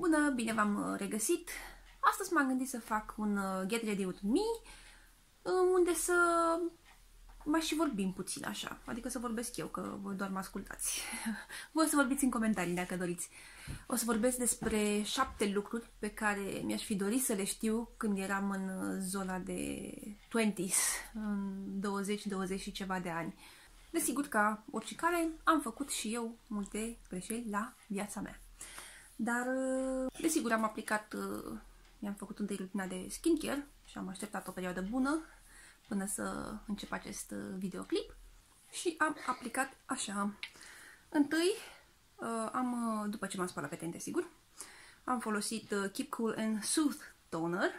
Bună, bine v-am regăsit! Astăzi m-am gândit să fac un Get Ready With Me, unde să mai și vorbim puțin așa, adică să vorbesc eu, că voi doar mă ascultați. Voi o să vorbiți în comentarii dacă doriți. O să vorbesc despre 7 lucruri pe care mi-aș fi dorit să le știu când eram în zona de 20s, în 20 și ceva de ani. Desigur, ca oricare, am făcut și eu multe greșeli la viața mea. Dar, desigur, am aplicat, mi-am făcut întâi rutina de skincare și am așteptat o perioadă bună până să încep acest videoclip și am aplicat așa. Întâi, după ce m-am spălat pe ten, desigur, am folosit Keep Cool and Soothe Toner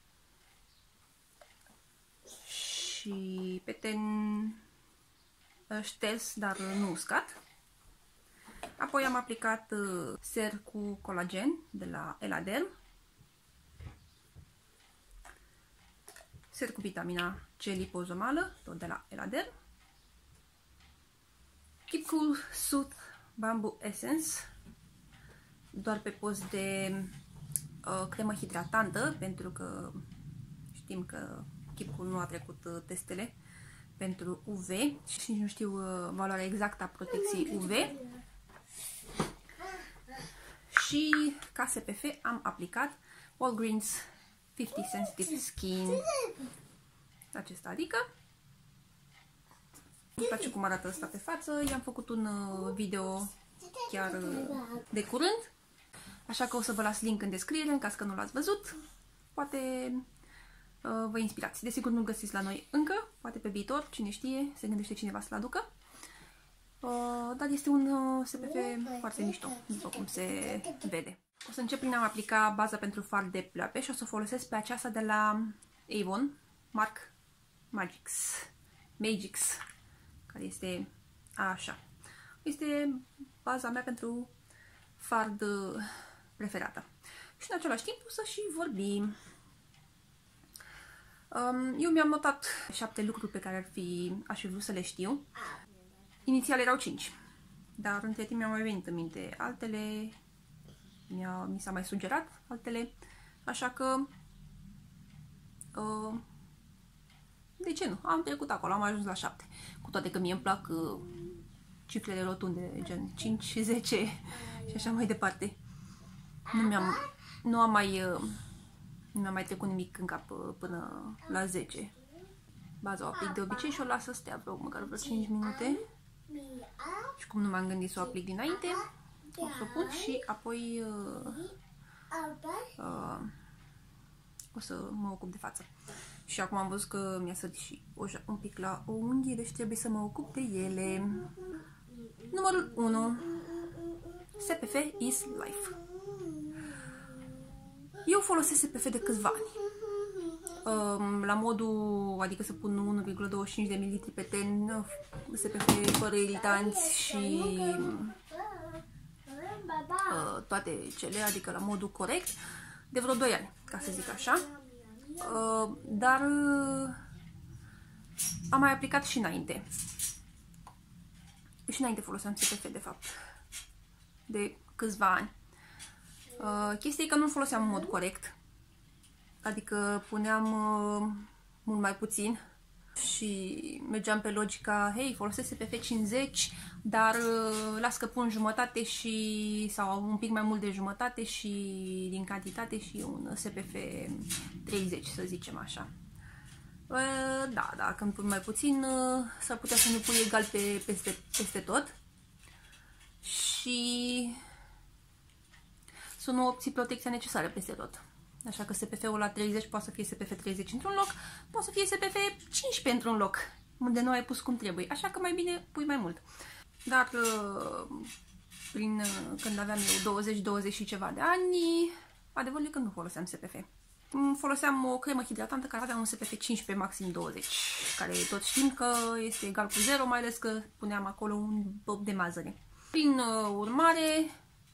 și pe ten șters, dar nu uscat. Apoi am aplicat ser cu colagen de la Eladerm, ser cu vitamina C lipozomală, tot de la Eladerm, Keep Cool Soothe Bamboo Essence, doar pe post de cremă hidratantă, pentru că știm că Keep Cool nu a trecut testele pentru UV și nu știu valoarea exactă a protecției UV. Și ca SPF am aplicat Walgreens 50 Sensitive Skin, acesta adică. Îmi place cum arată ăsta pe față, i-am făcut un video chiar de curând, așa că o să vă las link în descriere în caz că nu l-ați văzut, poate vă inspirați. Desigur nu-l găsiți la noi încă, poate pe viitor, cine știe, se gândește cineva să-l aducă. Dar este un SPF foarte mișto, după cum se vede. O să încep prin a aplica baza pentru far de pleoape și o să o folosesc pe aceasta de la Avon, Marc Magix, care este așa. Este baza mea pentru fard preferată. Și în același timp o să și vorbim. Eu mi-am notat 7 lucruri pe care aș fi vrut să le știu. Inițial erau 5, dar între timp mi-au mai venit în minte altele, mi s-a mai sugerat altele, așa că, de ce nu? Am trecut acolo, am ajuns la 7, cu toate că mie îmi plac cifrele rotunde, gen 5, 10 și așa mai departe. Nu mi-a mai trecut nimic în cap până la 10. Baza o aplic de obicei și o las să stea măcar vreo 5 minute. Și cum nu m-am gândit să o aplic dinainte, o să o pun și apoi o să mă ocup de față. Și acum am văzut că mi-a sărit și un pic la o unghie, deci trebuie să mă ocup de ele. Numărul 1. SPF is life. Eu folosesc SPF de câțiva ani. La modul, adică să pun 1,25 de ml pe ten, SPF fără iritanți și toate cele, adică la modul corect, de vreo 2 ani, ca să zic așa. Dar am mai aplicat și înainte. Și înainte foloseam SPF, de fapt, de câțiva ani. Chestia e că nu foloseam în mod corect. Adică puneam mult mai puțin și mergeam pe logica, hei, folosesc SPF 50, dar las că pun jumătate sau un pic mai mult de jumătate și din cantitate și un SPF 30, să zicem așa. Da, când pun mai puțin, s-ar putea să ne pui egal peste tot și să nu obții protecția necesară peste tot. Așa că SPF-ul la 30 poate să fie SPF 30 într-un loc, poate să fie SPF 15 într-un loc, unde nu ai pus cum trebuie. Așa că mai bine pui mai mult. Dar când aveam eu 20 și ceva de ani, adevărul e că nu foloseam SPF. Foloseam o cremă hidratantă care avea un SPF 15, maxim 20, care tot știm că este egal cu 0, mai ales că puneam acolo un bob de mazăre. Prin urmare,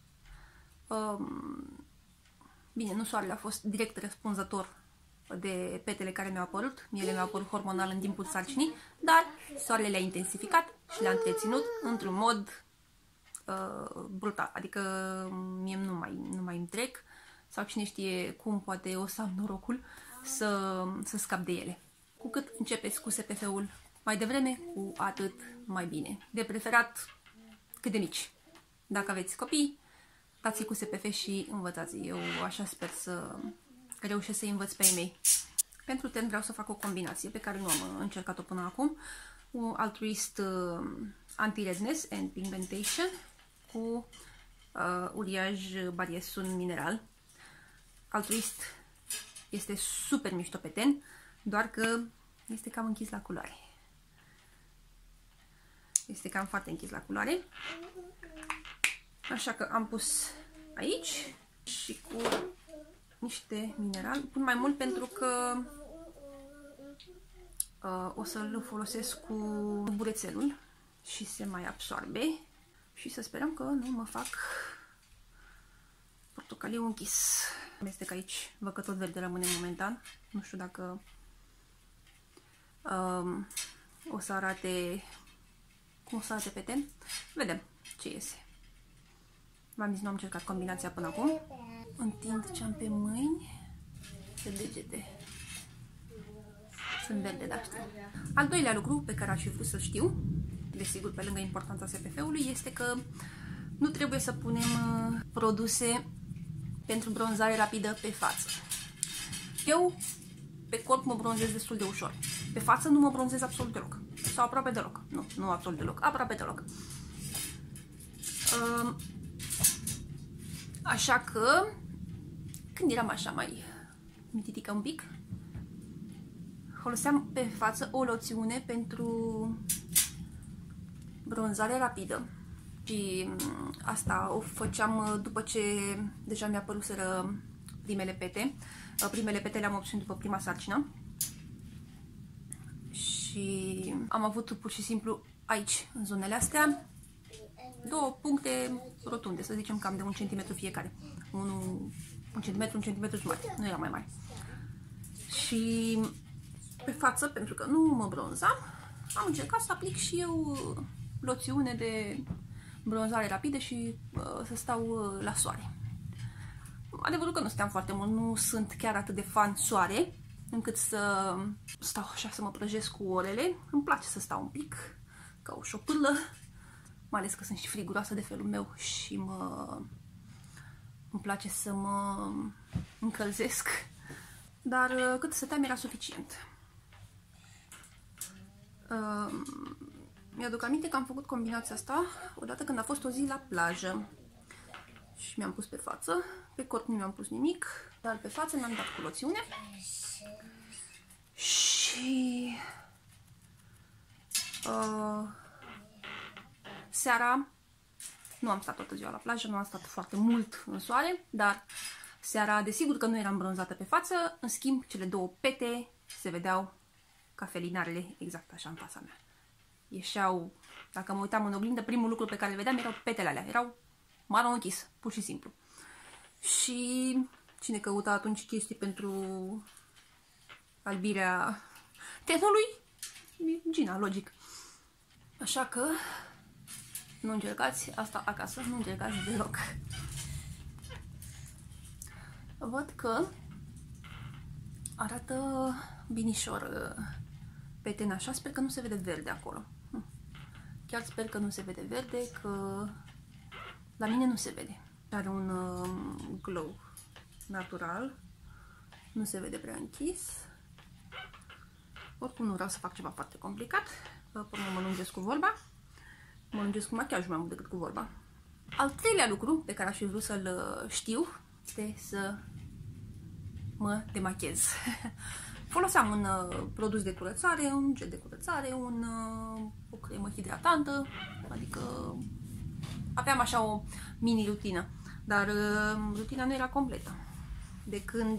bine, nu soarele a fost direct răspunzător de petele care mi-au apărut, mie mi-au apărut hormonal în timpul sarcinii, dar soarele le-a intensificat și le-a întreținut într-un mod brutal, adică mie nu mai îmi trec sau cine știe cum poate o să am norocul să scap de ele. Cu cât începeți cu SPF-ul mai devreme, cu atât mai bine. De preferat cât de mici. Dacă aveți copii, dați-i cu SPF și învățați. Eu așa sper să reușesc să-i învăț pe ei mei. Pentru ten vreau să fac o combinație pe care nu am încercat-o până acum. Un Altruist Anti-Redness and Pigmentation cu uriaj Barrier Sun Mineral. Altruist este super mișto pe ten, doar că este cam închis la culoare. Este cam foarte închis la culoare. Așa că am pus aici și cu niște mineral. Pun mai mult pentru că o să-l folosesc cu burețelul și se mai absorbe. Și să sperăm că nu mă fac portocaliu închis. Amestec aici, văd că tot verde rămâne momentan. Nu știu dacă o să arate cum o să arate pe ten. Vedem ce iese. V-am zis, nu am încercat combinația până acum. Întind ce am pe mâini, pe degete. Sunt verde, da, știu. Al doilea lucru pe care aș fi vrut să știu, desigur, pe lângă importanța SPF-ului, este că nu trebuie să punem produse pentru bronzare rapidă pe față. Eu pe corp mă bronzez destul de ușor. Pe față nu mă bronzez absolut deloc. Sau aproape deloc. Nu absolut deloc, aproape deloc. Așa că, când eram așa mai mititică un pic, foloseam pe față o loțiune pentru bronzare rapidă. Și asta o făceam după ce deja mi-a apăruseră primele pete. Primele pete le-am obținut după prima sarcină. Și am avut pur și simplu aici, în zonele astea, două puncte rotunde, să zicem cam de 1 cm fiecare. 1 cm, 1 cm jumătate, nu era mai mare. Și pe față, pentru că nu mă bronzam, am încercat să aplic și eu loțiune de bronzare rapidă și să stau la soare. Adevărul că nu stau foarte mult, nu sunt chiar atât de fan soare, încât să stau așa să mă prăjesc cu orele. Îmi place să stau un pic, ca o șopârlă, mai ales că sunt și friguroasă de felul meu și îmi place să mă încălzesc, dar cât stăteam era suficient. Mi-aduc aminte că am făcut combinația asta odată când a fost o zi la plajă și mi-am pus pe față, pe corp nu mi-am pus nimic, dar pe față mi-am dat cu loțiune și seara nu am stat toată ziua la plajă, nu am stat foarte mult în soare, dar seara desigur că nu eram bronzată pe față, în schimb cele două pete se vedeau ca felinarele exact așa în fața mea. Ieșeau, dacă mă uitam în oglindă, primul lucru pe care le vedeam erau petele alea, erau maro închis, pur și simplu. Și cine căuta atunci chestii pentru albirea tenului? Gina, logic. Așa că nu încercați asta acasă, nu încercați deloc. Văd că arată binișor pe ten așa, sper că nu se vede verde acolo. Chiar sper că nu se vede verde, că la mine nu se vede. Are un glow natural, nu se vede prea închis. Oricum nu vreau să fac ceva foarte complicat, până mă lungesc cu vorba. Mă lungesc cu machiajul mai mult decât cu vorba. Al treilea lucru pe care aș fi vrut să-l știu este să mă demachez. Foloseam un produs de curățare, un gel de curățare, o cremă hidratantă, adică aveam așa o mini rutină, dar rutina nu era completă. De când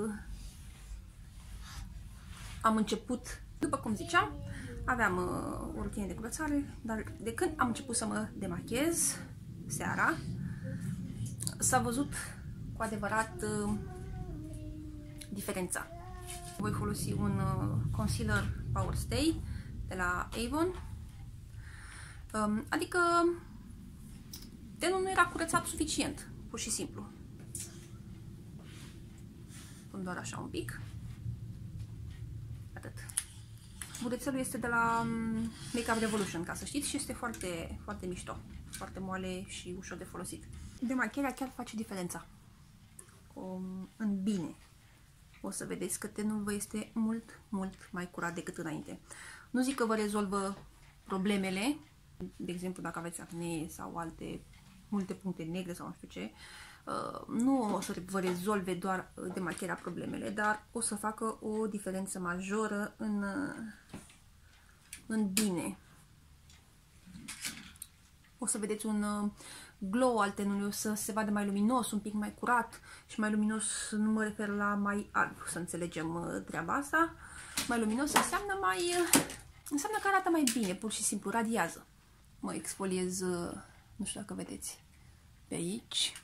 am început, după cum ziceam, aveam o rutină de curățare, dar de când am început să mă demachez seara, s-a văzut cu adevărat diferența. Voi folosi un concealer Power Stay de la Avon, adică Tenul nu era curățat suficient, pur și simplu. Pun doar așa un pic. Atât. Budețelul este de la Make Up Revolution, ca să știți, și este foarte, foarte mișto. Foarte moale și ușor de folosit. Demacherea chiar face diferența. În bine. O să vedeți că tenul vă este mult, mult mai curat decât înainte. Nu zic că vă rezolvă problemele, de exemplu dacă aveți acne sau multe puncte negre sau nu știu ce, nu o să vă rezolve doar demacherea problemele, dar o să facă o diferență majoră în bine. O să vedeți un glow al tenului, o să se vadă mai luminos, un pic mai curat, și mai luminos nu mă refer la mai alb, să înțelegem treaba asta. Mai luminos înseamnă că arată mai bine, pur și simplu, radiază. Mă exfoliez, nu știu dacă vedeți, pe aici.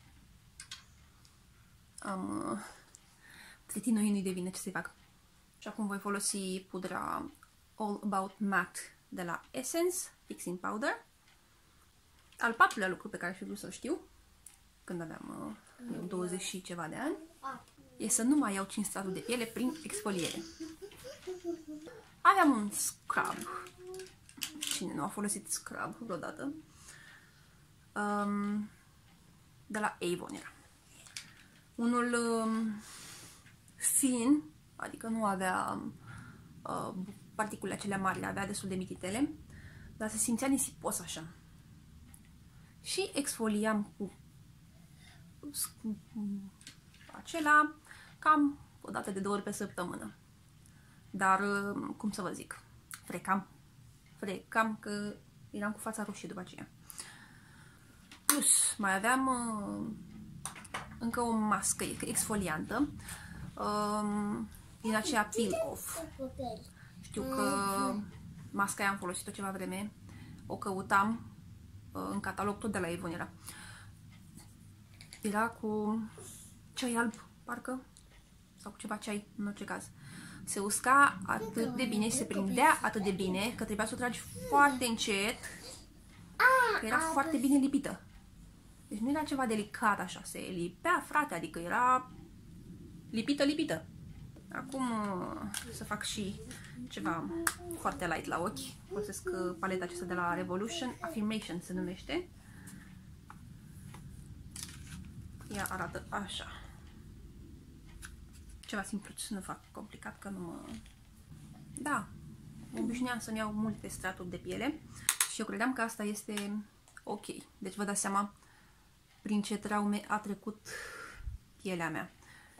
Am tretinoin, nu-i devine, ce să-i fac. Și acum voi folosi pudra All About Matte de la Essence Fixing Powder. Al patrulea lucru pe care aș fi vrut să-l știu, când aveam 20 și ceva de ani, e să nu mai iau 5 straturi de piele prin exfoliere. Aveam un scrub. Cine nu a folosit scrub vreodată? De la Avon era. Unul fin, adică nu avea particule acelea mari, avea destul de mititele, dar se simțea nisipos așa. Și exfoliam cu acela cam o dată de 2 ori pe săptămână. Dar, cum să vă zic, frecam că eram cu fața roșie după aceea. Plus, mai aveam încă o mască exfoliantă din aceea Peel Off. Știu că masca aia am folosit-o ceva vreme, o căutam în catalog, tot de la Avon era. Era cu ceai alb, parcă, sau cu ceva ceai, în orice caz. Se usca atât de bine și se prindea atât de bine că trebuia să o tragi foarte încet, că era foarte bine lipită. Deci nu era ceva delicat așa, se lipea, frate, adică era lipită. Acum să fac și ceva foarte light la ochi. Folosesc paleta aceasta de la Revolution, Affirmation se numește. Ea arată așa. Ceva simplu, nu fac complicat, că nu mă... Da, obișnuiam să-mi iau multe straturi de piele și eu credeam că asta este ok. Deci vă dați seama prin ce traume a trecut pielea mea.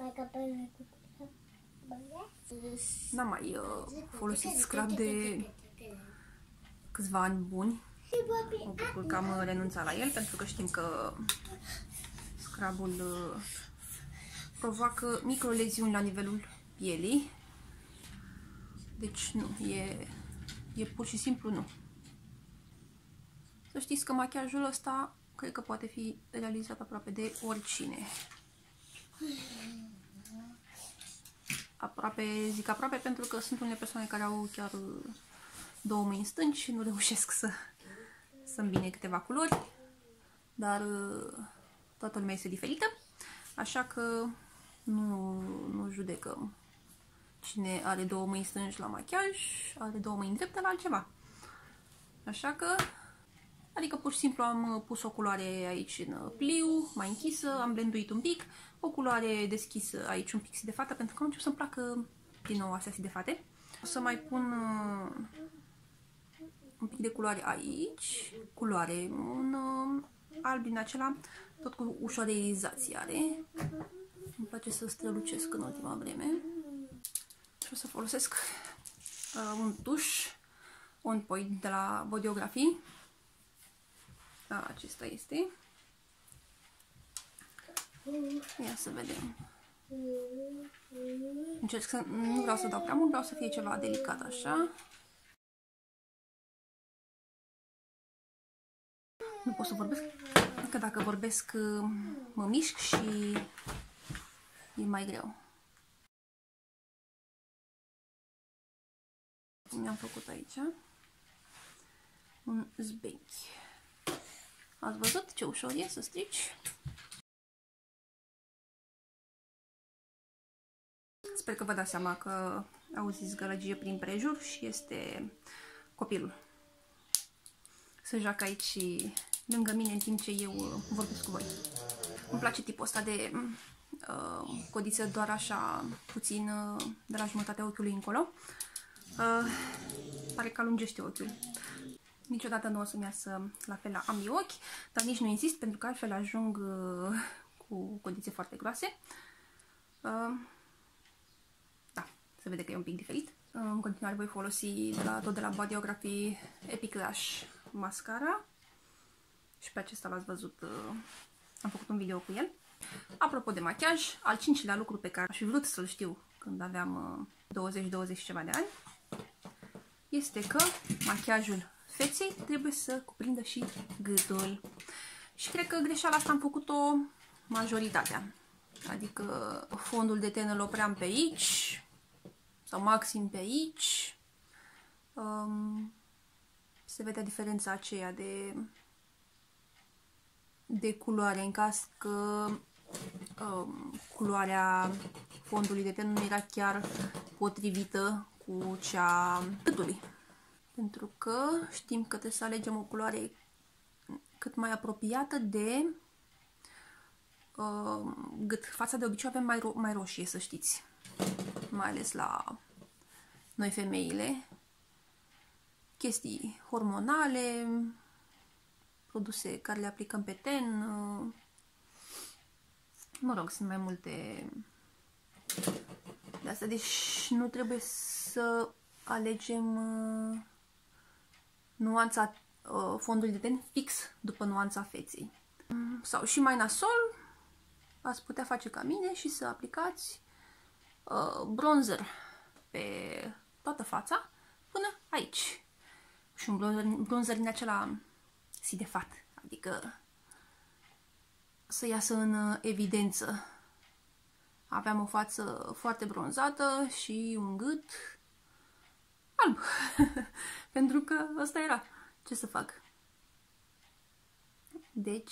N-am mai folosit scrub de câțiva ani buni. Mă bucur că am renunțat la el, pentru că știm că scrubul provoacă microleziuni la nivelul pielii. Deci nu, e pur și simplu nu. Să știți că machiajul ăsta cred că poate fi realizat aproape de oricine. Zic aproape pentru că sunt unele persoane care au chiar 2 mâini stângi și nu reușesc să îmbine câteva culori, dar toată lumea este diferită, așa că nu judecăm. Cine are 2 mâini stângi la machiaj, are 2 mâini drepte la altceva. Așa că, adică pur și simplu am pus o culoare aici în pliu, mai închisă, am blenduit un pic, o culoare deschisă aici un pic de fată, pentru că am început să-mi placă din nou astea de fate. O să mai pun un pic de culoare aici, un alb din acela, tot cu ușoară irizație are. Îmi place să strălucesc în ultima vreme. Și o să folosesc un tuș On Point de la Bodyography. Acesta este. Ia să vedem. Încerc să nu vreau să dau prea mult, vreau să fie ceva delicat așa. Nu pot să vorbesc, că dacă vorbesc mă mișc și e mai greu. Mi-am făcut aici un zbenchi. Ați văzut ce ușor e să strici? Sper că vă dați seama că auziți gălăgie prin prejur și este copilul. Se joacă aici și lângă mine în timp ce eu vorbesc cu voi. Îmi place tipul ăsta de codiță doar așa puțin de la jumătatea ochiului încolo. Pare că alungește ochiul. Niciodată nu o să-mi iasă la fel la ambii ochi, dar nici nu insist pentru că altfel ajung cu codițe foarte groase. Da, se vede că e un pic diferit. În continuare voi folosi tot de la Bodyography Epic Lash mascara și pe acesta l-ați văzut, am făcut un video cu el. Apropo de machiaj, al cincilea lucru pe care aș fi vrut să-l știu când aveam 20 ceva de ani este că machiajul feței trebuie să cuprindă și gâtul. Și cred că greșeala asta am făcut-o majoritatea. Adică fondul de ten îl opream pe aici sau maxim pe aici. Se vedea diferența aceea de culoare, în caz că culoarea fondului de ten nu era chiar potrivită cu cea gâtului. Pentru că știm că trebuie să alegem o culoare cât mai apropiată de gât. Fața de obicei avem mai roșie, să știți. Mai ales la noi femeile. Chestii hormonale, produse care le aplicăm pe ten. Mă rog, sunt mai multe de astea. Deci nu trebuie să alegem nuanța fondului de ten fix după nuanța feței. Sau și mai nasol, ați putea face ca mine și să aplicați bronzer pe toată fața până aici. Și un bronzer din acela sidefat, adică să iasă în evidență. Aveam o față foarte bronzată și un gât alb. Pentru că ăsta era. Ce să fac? Deci,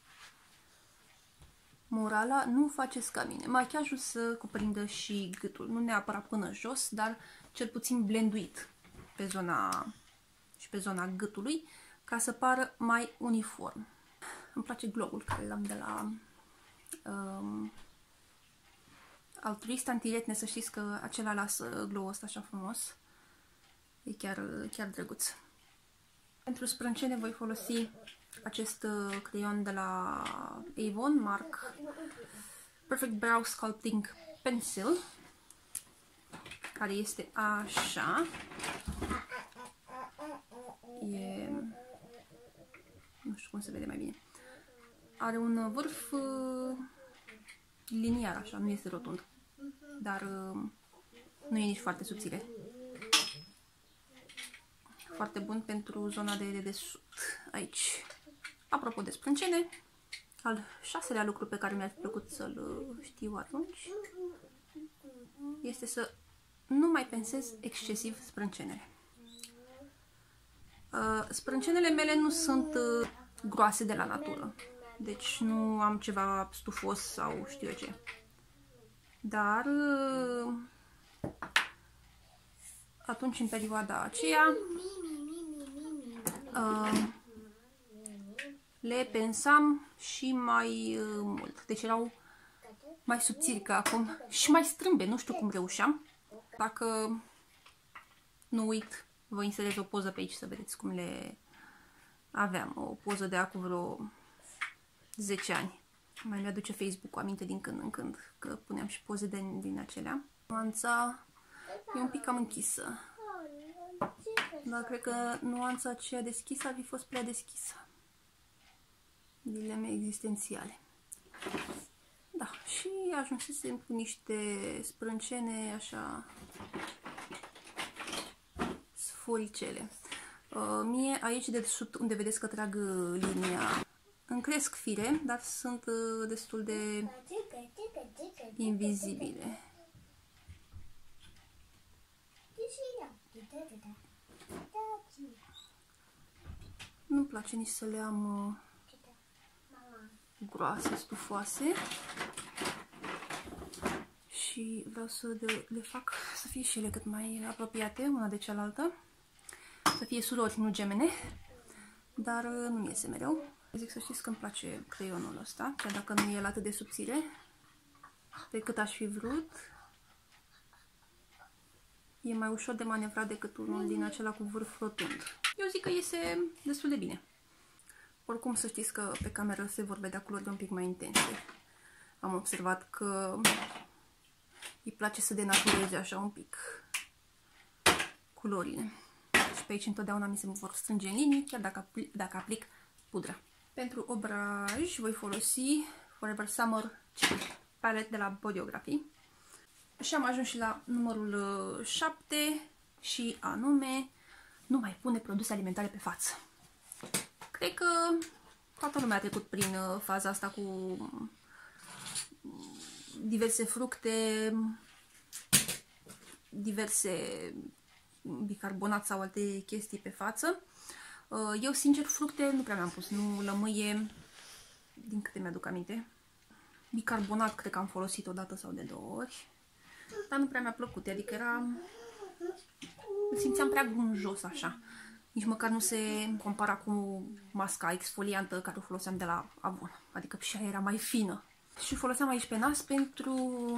morala, nu faceți ca mine. Machiajul să cuprindă și gâtul. Nu neapărat până jos, dar cel puțin blenduit pe zona și pe zona gâtului, ca să pară mai uniform. Îmi place glow-ul care l-am de la Altruist Anti-Retne, să știți că acela lasă glow-ul ăsta așa frumos. E chiar drăguț. Pentru sprâncene voi folosi acest creion de la Avon, Mark Perfect Brow Sculpting Pencil, care este așa. E... nu știu cum se vede mai bine. Are un vârf liniar, așa, nu este rotund, dar nu e nici foarte subțire. Foarte bun pentru zona de dedesubt aici. Apropo de sprâncene, al șaselea lucru pe care mi-ar plăcut să-l știu atunci este să nu mai pensez excesiv sprâncenele. Sprâncenele mele nu sunt groase de la natură, deci nu am ceva stufos sau știu eu ce. Dar atunci, în perioada aceea, le pensam și mai mult. Deci erau mai subțiri ca acum și mai strâmbe. Nu știu cum reușeam. Dacă nu uit, vă inserez o poză pe aici să vedeți cum le aveam. O poză de acum vreo 10 ani. Mai mi-aduce Facebook-ul aminte din când în când că puneam și poze din acelea. Nuanța e un pic cam închisă. Dar cred că nuanța aceea deschisă ar fi fost prea deschisă. Dileme existențiale. Da, și ajunsesem cu niște sprâncene așa sforicele. Mie aici de sub, unde vedeți că trag linia, îmi cresc fire, dar sunt destul de invizibile. Nu-mi place nici să le am groase, stufoase. Și vreau să le fac să fie și ele cât mai apropiate una de cealaltă. Să fie surori, nu gemene. Dar nu-mi iese mereu. Zic să știți că îmi place creionul ăsta, chiar dacă nu e el atât de subțire pe cât aș fi vrut. E mai ușor de manevrat decât unul din acela cu vârf rotund. Eu zic că iese destul de bine. Oricum să știți că pe cameră se vor vedea culorile un pic mai intense. Am observat că îi place să denatureze așa un pic culorile. Și pe aici întotdeauna mi se vor strânge în linii, chiar dacă aplic pudra. Pentru obraj voi folosi Forever Summer Chill Palette de la Bodyography. Și am ajuns și la numărul 7 și anume nu mai pune produse alimentare pe față. Cred că toată lumea a trecut prin faza asta cu diverse fructe, diverse bicarbonat sau alte chestii pe față. Eu, sincer, fructe nu prea mi-am pus, nu lămâie, din câte mi-aduc aminte. Bicarbonat cred că am folosit o dată sau de 2 ori, dar nu prea mi-a plăcut, adică îl simțeam prea gunjos așa. Nici măcar nu se compara cu masca exfoliantă care o foloseam de la Avon, adică și aia era mai fină. Și foloseam aici pe nas pentru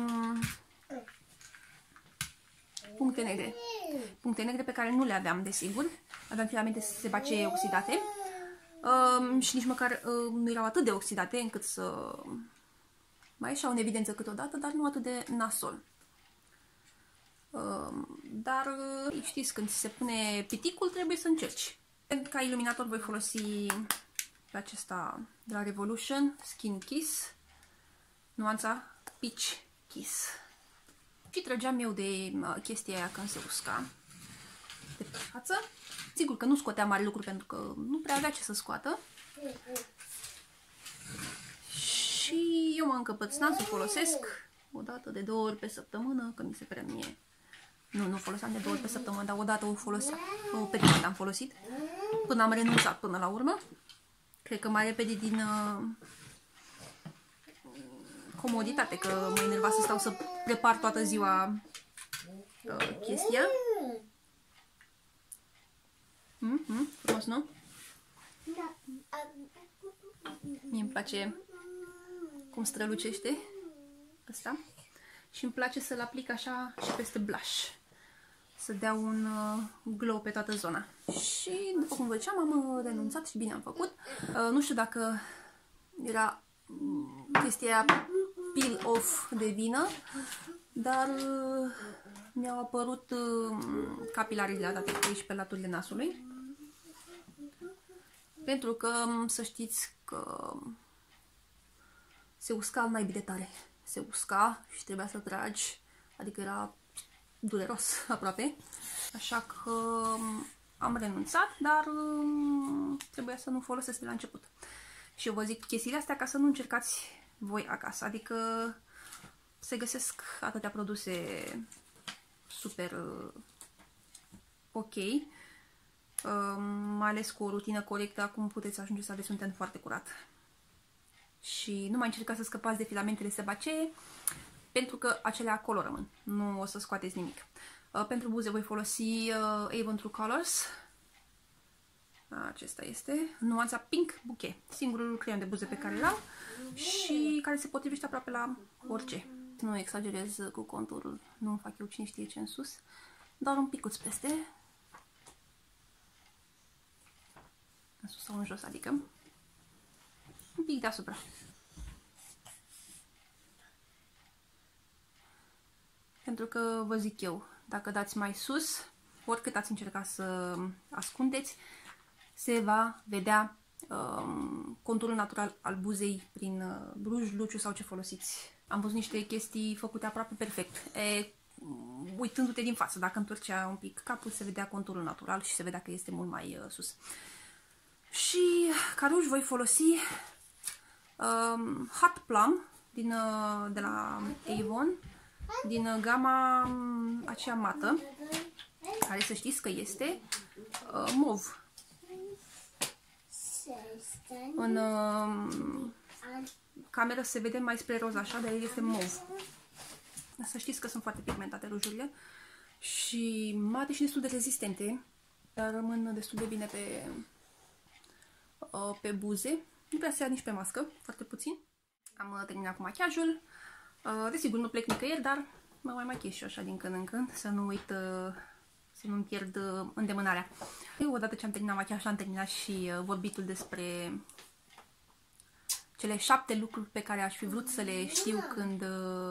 puncte negre. Puncte negre pe care nu le aveam, desigur. Aveam filamente sebacee oxidate și nici măcar nu erau atât de oxidate încât să mai ieșeau în evidență câteodată, dar nu atât de nasol. Dar știți, când se pune piticul trebuie să încerci. Ca iluminator voi folosi pe acesta de la Revolution, Skin Kiss, nuanța Peach Kiss. Și trăgeam eu de chestia aia când se usca de pe față. Sigur că nu scotea mari lucruri pentru că nu prea avea ce să scoată. Și eu mă încăpățânam să folosesc o dată de 2 ori pe săptămână, că mi se părea mie. Nu foloseam de 2 ori pe săptămână, dar o dată o foloseam. O perioadă am folosit. Până am renunțat până la urmă. Cred că mai repede din comoditate, că mă enerva să stau să prepar toată ziua chestia. Frumos, nu? Mie îmi place cum strălucește ăsta și îmi place să-l aplic așa și peste blush, să dea un glow pe toată zona. Și după cum vă ziceam, am renunțat și bine am făcut. Nu știu dacă era chestia peel off de vină, dar mi-au apărut capilarii dilatate aici pe laturile nasului. Pentru că să știți că se usca al naibii de tare. Se usca și trebuia să tragi, adică era dureros aproape. Așa că am renunțat, dar trebuia să nu folosesc de la început. Și eu vă zic chestiile astea ca să nu încercați voi acasă. Adică se găsesc atâtea produse super ok, mai ales cu o rutină corectă, acum puteți ajunge să aveți un ten foarte curat. Și nu mai încercați să scăpați de filamentele sebacee, pentru că acelea acolo rămân. Nu o să scoateți nimic. Pentru buze voi folosi Avon True Colors. Acesta este nuanța Pink Bouquet, singurul creion de buze pe care l-am și care se potrivește aproape la orice. Nu exagerez cu conturul, nu fac eu cine știe ce în sus, doar un picuț peste, în sus sau în jos, adică un pic deasupra. Pentru că vă zic eu, dacă dați mai sus, oricât ați încercat să ascundeți, se va vedea conturul natural al buzei prin bruj, luciu sau ce folosiți. Am văzut niște chestii făcute aproape perfect. Uitându-te din față, dacă întorcea un pic capul, se vedea conturul natural și se vedea că este mult mai sus. Și ca ruj voi folosi Hot Plum de la Avon, din gama aceea mată, care să știți că este mov. În cameră se vede mai spre roz așa, dar el este mov. Să știți că sunt foarte pigmentate rujurile și mate și destul de rezistente, dar rămân destul de bine pe buze. Nu prea se ia nici pe mască, foarte puțin. Am terminat cu machiajul. Desigur, nu plec nicăieri, dar mă mai machiez și eu așa din când în când, să nu uit, să nu-mi pierd îndemânarea. Odată ce am terminat machiajul, am terminat și vorbitul despre cele 7 lucruri pe care aș fi vrut să le știu când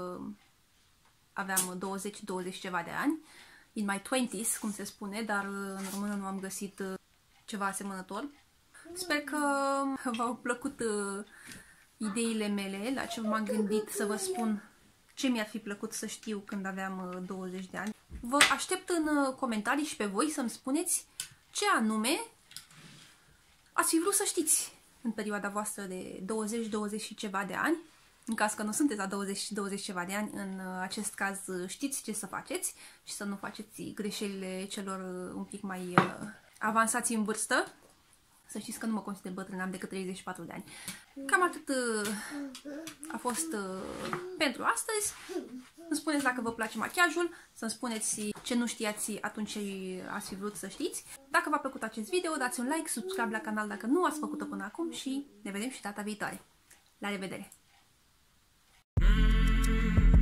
aveam 20 ceva de ani. In my 20s, cum se spune, dar în română nu am găsit ceva asemănător. Sper că v-au plăcut ideile mele, la ce m-am gândit să vă spun ce mi-ar fi plăcut să știu când aveam 20 de ani. Vă aștept în comentarii și pe voi să-mi spuneți ce anume ați fi vrut să știți în perioada voastră de 20 și ceva de ani. În caz că nu sunteți la 20 ceva de ani, în acest caz știți ce să faceți și să nu faceți greșelile celor un pic mai avansați în vârstă. Să știți că nu mă consider bătrân, am decât 34 de ani. Cam atât a fost pentru astăzi. Îmi spuneți dacă vă place machiajul, să-mi spuneți ce nu știați atunci ați fi vrut să știți. Dacă v-a plăcut acest video, dați un like, subscribe la canal dacă nu ați făcut-o până acum și ne vedem și data viitoare. La revedere!